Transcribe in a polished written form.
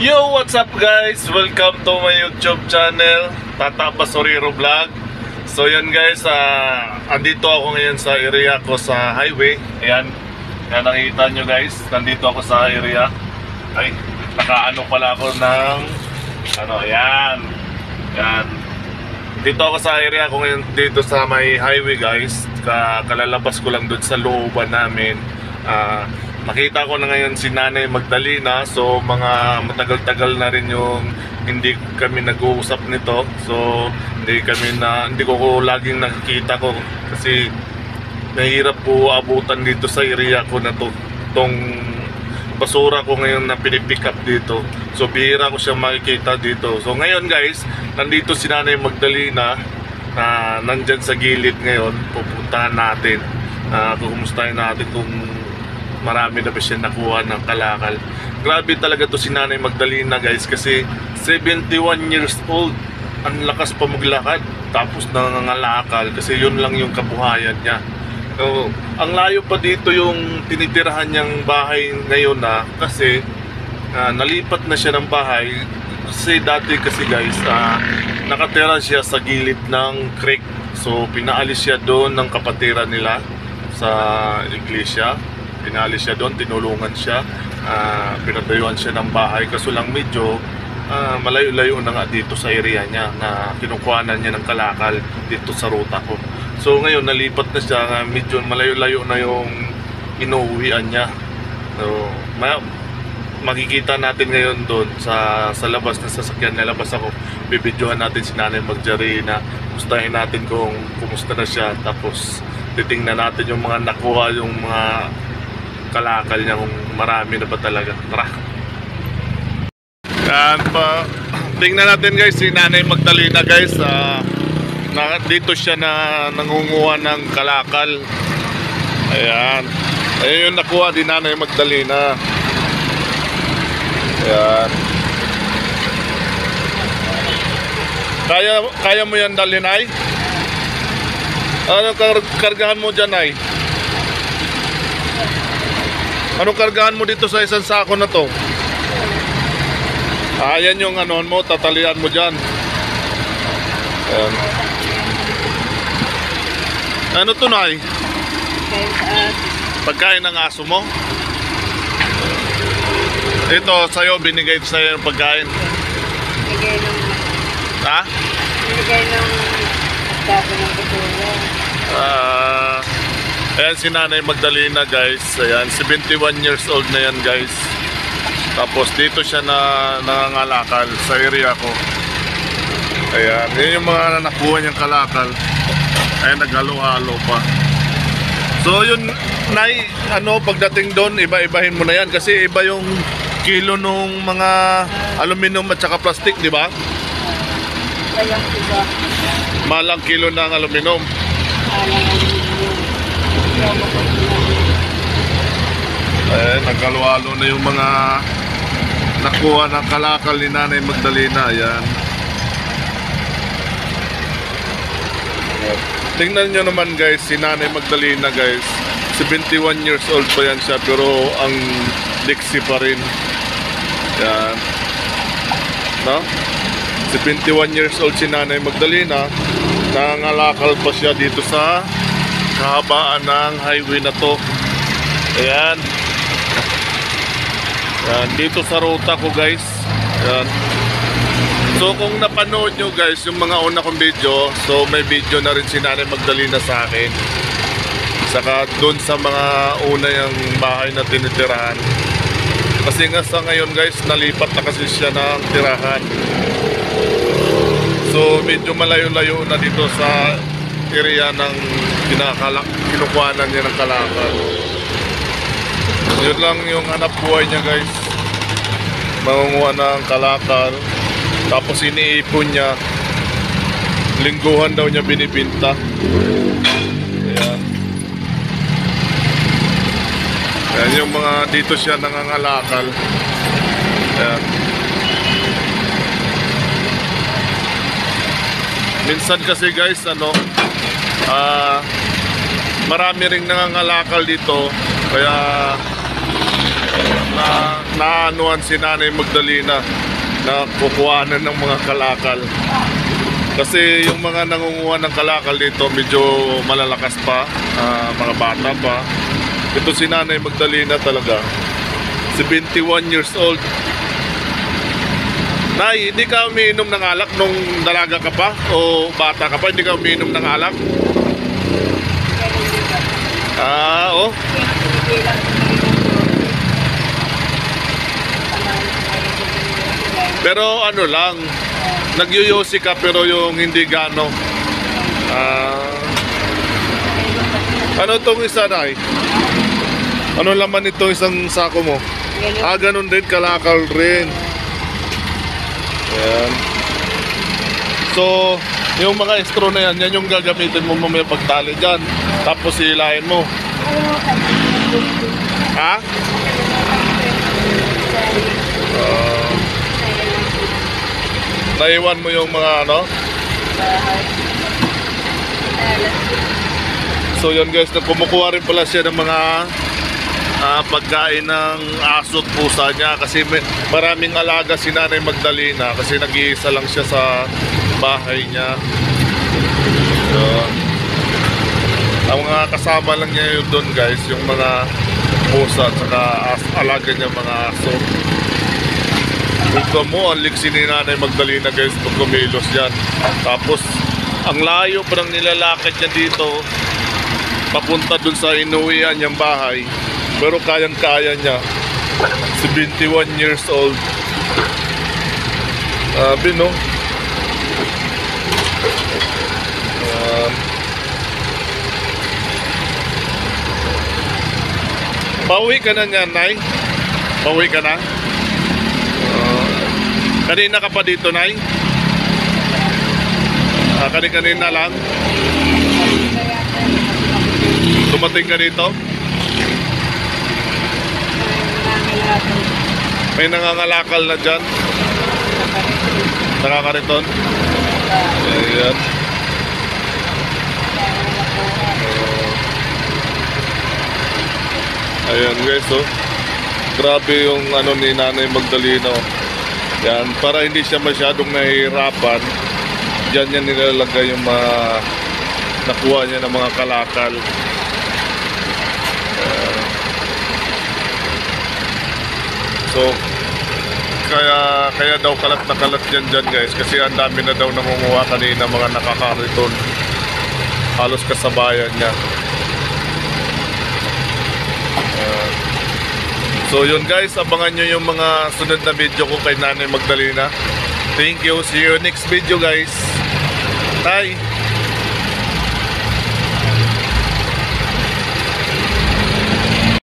Yo, what's up guys? Welcome to my YouTube channel, Tata Basurero Vlog. So yan guys, andito ako ngayon sa area ko sa highway. Ayan, yan nakikita nyo guys, nandito ako sa area. Ay, nakaano pala ako ng ayan. Yan. Dito ako sa area ko ngayon, dito sa may highway guys. Kalalabas ko lang doon sa looban namin. Nakita ko na ngayon si Nanay Magdalena. So mga matagal-tagal na rin yung hindi kami nag-uusap nito. So hindi ko laging nakikita ko kasi nahirap po abutan dito sa area ko na to. Tong basura ko ngayon na pinipick up dito. So bihira ko siya makikita dito. So ngayon guys, nandito si Nanay Magdalena na nandyan sa gilid ngayon. Pupuntahan natin. Kukumustahin natin kung marami na ba siya nakuha ng kalakal. Grabe talaga to si Nanay Magdalena guys, kasi 71 years old, ang lakas pa maglakad, tapos nangangalakal kasi yun lang yung kabuhayan niya. So, ang layo pa dito yung tinitirahan niyang bahay ngayon kasi nalipat na siya ng bahay. Kasi dati kasi guys, nakatira siya sa gilid ng creek. So pinaalis siya doon ng kapatiran nila sa iglesia. Pinalis siya doon, tinulungan siya, pinatayuan siya ng bahay. Kaso lang medyo malayo-layo na nga dito sa area niya na kinukuhanan niya ng kalakal dito sa ruta ko. So ngayon nalipat na siya, medyo malayo-layo na yung inuuwian niya. So makikita natin ngayon doon sa labas na sasakyan, nalabas ako, bibidyohan natin si Nanay Magdalena, gustahin natin kung kumusta na siya, tapos titingnan natin yung mga nakuha, yung mga kalakal niya, kung marami na ba talaga. Tara. Yan pa. Tingnan natin guys si Nanay Magdalena guys. Dito siya na nangunguha ng kalakal. Ayan. Ayan yung nakuha din Nanay Magdalena. Ayan. Kaya mo yan dalhin ay? Ano kargahan mo dyan ay? Anong kargahan mo dito sa isang sako na to? Ayan yung anon mo, tatalian mo dyan. Ayan. Ano to Nay? Pagkain ng aso mo? Ito sa'yo, binigay sa'yo yung pagkain. Binigay ng... Ha? Binigay ng pagkain ng tutulong. Ayan si Nanay Magdalena guys. Ayan, 71 years old na yan guys. Tapos dito siya na nangangalakal sa area ko. Ayan, yun yung mga nakuha niyang kalakal. Ayan, naghalo-halo pa. So yun, Nay, pagdating doon, iba-ibahin mo na yan. Kasi iba yung kilo nung mga aluminum at saka plastic, di ba? Walang iba. Malang kilo ng aluminum. Nagkalo-halo na yung mga nakuha ng kalakal ni Nanay Magdalena. Ayan. Tingnan nyo naman guys, si Nanay Magdalena guys, 71 years old pa yan siya, pero ang liksi pa rin. Ayan. No? 71 years old si Nanay Magdalena, nangangalakal pa siya dito sa kahabaan ng highway na to. Ayan. Ayan, dito sa ruta ko guys. Ayan. So kung napanood nyo guys yung mga una kong video, so may video na rin si Nanay Magdalena sa akin. Saka doon sa mga una yung bahay na tinitirahan. Kasi nga sa ngayon guys, nalipat na kasi siya ng tirahan. So medyo malayo-layo na dito sa area ng kinukuhanan niya ng kalakal. Yun lang yung hanap buhay niya guys, mangunguha ng kalakal, tapos iniipon niya, lingguhan daw niya binibinta. Ayan. Ayan yung mga dito siya nangangalakal. Ayan. Minsan kasi guys marami ring nangangalakal dito, kaya na naanuhan si Nanay Magdalena na kukuhanan ng mga kalakal. Kasi yung mga nangunguha ng kalakal dito medyo malalakas pa, mga bata pa. Ito si Nanay Magdalena talaga, 71 years old. Nay, hindi ka umiinom ng alak nung dalaga ka pa o bata ka pa? Hindi ka umiinom ng alak? Oo. Pero ano lang, nagyoyosi ka pero yung hindi gano. Ano tong isa, Nay? Ano laman ito isang sako mo? Ganun din, kalakal rin. Ayan. So, yung mga straw na yan, yan yung gagamitin mo mamaya pagtali dyan. Tapos hilahin mo. Ha? Naiwan mo yung mga ano? So yun guys, kumukuha rin pala siya ng mga pagkain ng aso at pusa niya kasi maraming alaga si Nanay Magdalena kasi nag-iisa lang siya sa bahay niya. So, ang mga kasama lang niya yun doon guys, yung mga pusa at saka alaga niya mga aso. Kung mo, ang liksi ni Nanay Magdalena guys pag kumilos yan. Tapos ang layo pa ng nilalakad niya dito papunta dun sa inuwian niyang bahay. Pero kayang-kaya niya. 71 years old. Sabi no? Pauwi ka na niyan, Nay? Pauwi ka na? Kanina ka pa dito, Nay? Kanina lang? Dumating ka dito? May nangangalakal na dyan? Nakakariton? Ayan. Ayan guys, oh. Grabe yung ano ni Nanay Magdalena, oh. Yan, para hindi siya masyadong nahihirapan, dyan niya nilalagay yung mga nakuha niya ng mga kalakal. So, kaya daw kalat na kalat dyan guys, kasi ang dami na daw nangunguha kanina mga nakakariton. Halos kasabayan niya. So yun guys, abangan nyo yung mga sunod na video ko kay Nanay Magdalena. Thank you, see you next video guys. Bye!